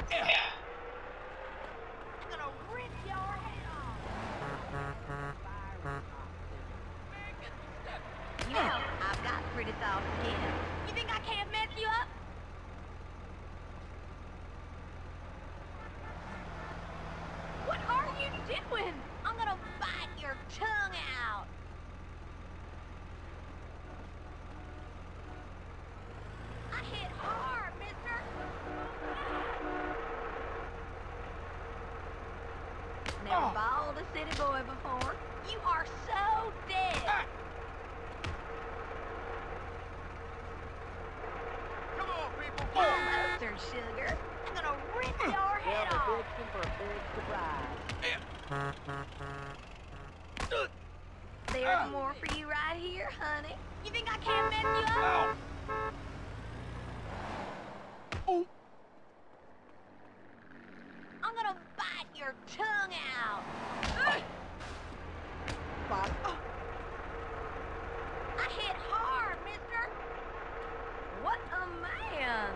I'm gonna rip your head off. You know, I've got pretty soft skin. You think I can't mess you up? What are you doing? I'm gonna bite your tongue out. I hit hard, mister. Never balled a city boy before. You are so dead. Come on, people. Closer, sugar. I'm gonna rip your head off. For a big surprise. There's more for you right here, honey. You think I can't mess you up? Oh. I'm gonna bite your tongue out. I hit hard, mister. What a man.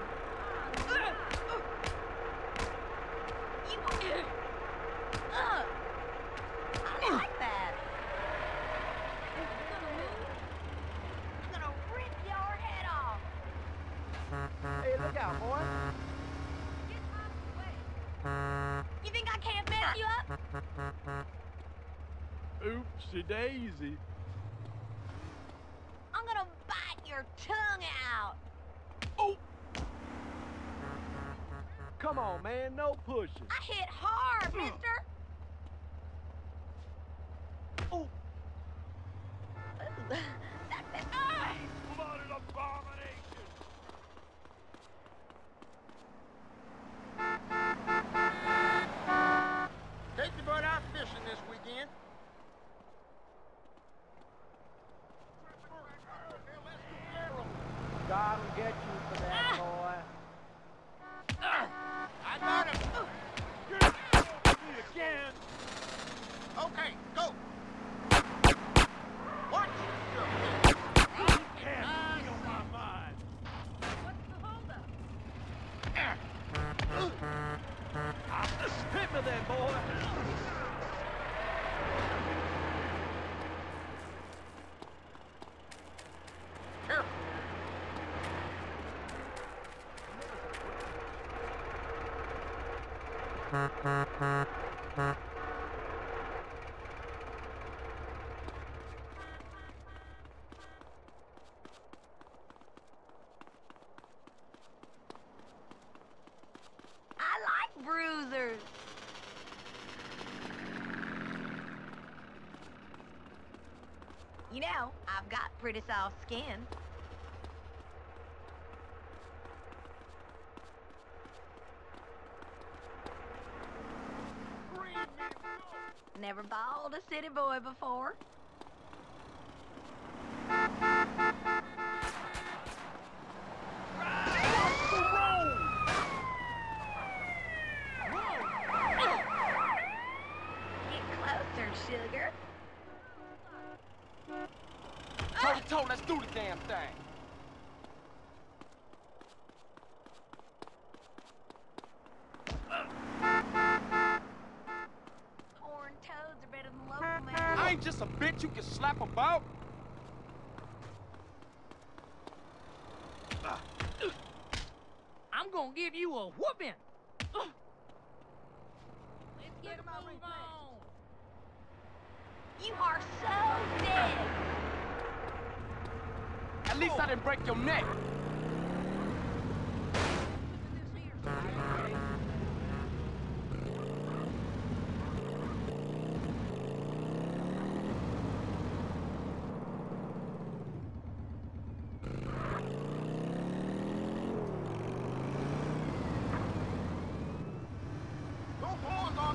I like that. I'm gonna rip your head off. Hey, look out, boy. Get out of the way. You think I can't mess you up? Oopsie daisy. I'm gonna bite your tongue out. Oh. Come on, man, no pushing. I hit hard, mister. Oh. Ooh, that bit. What an abomination. Take the boat out fishing this weekend. God will get you for that, boy. I got him. You're not me again. Okay, go. Watch yourself. You can't steal my mind. What's the holdup? Hit me then, boy. Careful. I like bruisers. You know, I've got pretty soft skin. Never balled a city boy before. Get closer, sugar. Toe, let's do the damn thing. Corn toads are better than local man. I ain't just a bitch you can slap about. I'm gonna give you a whooping. Let's get a move on. You are so dead. At least I didn't break your neck. Those horns